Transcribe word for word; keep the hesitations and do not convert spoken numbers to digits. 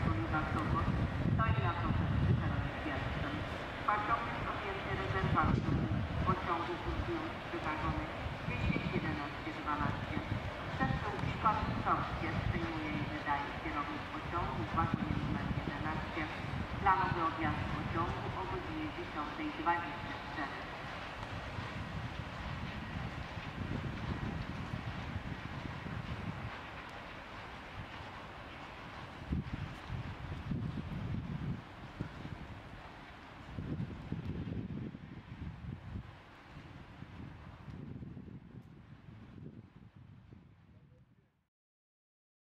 Luda Sopot stoi na torze przy peronie Bielskim. Pociąg jest objęty rezerwacją pociągu kursujących trzy wagony dwieście siedemnaście dwanaście. Przestół Szkoły przejmuje i wydaje kierownik pociągu w wagonie numer jedenaście. Planowy odjazd pociągu o godzinie dziesiątej dwadzieścia.